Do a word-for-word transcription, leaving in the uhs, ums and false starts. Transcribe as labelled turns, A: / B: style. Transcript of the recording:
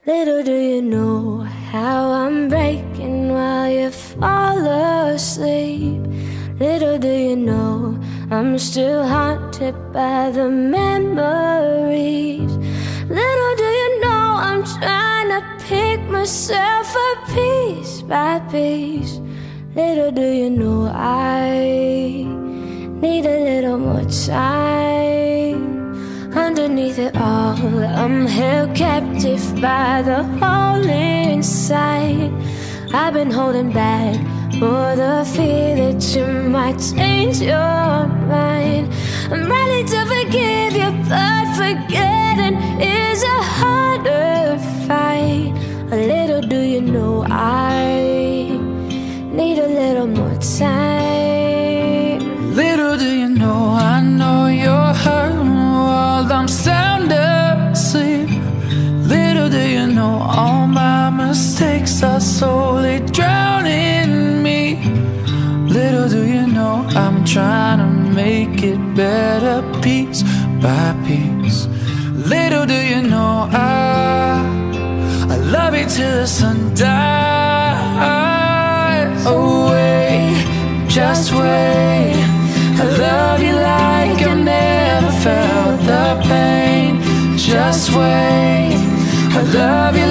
A: Little do you know how I'm breaking while you fall asleep. Little do you know I'm still haunted by the memories. Little do you know I'm trying to pick myself up piece by piece. Little do you know I need a little more time. Underneath it all, I'm held captive by the hole inside. I've been holding back for the fear that you might change your mind. I'm ready to forgive you, but forgetting is a harder fight. A little do you know I need a little more time.
B: Little do you know I know you're hurting while I'm sound asleep. Little do you know all my mistakes are slowly drowning me. Little do you know I'm trying to make it better piece by piece. Little do you know I I love you till the sun dies. Oh wait, just wait, I love you like I've never felt the pain. Just wait, I love you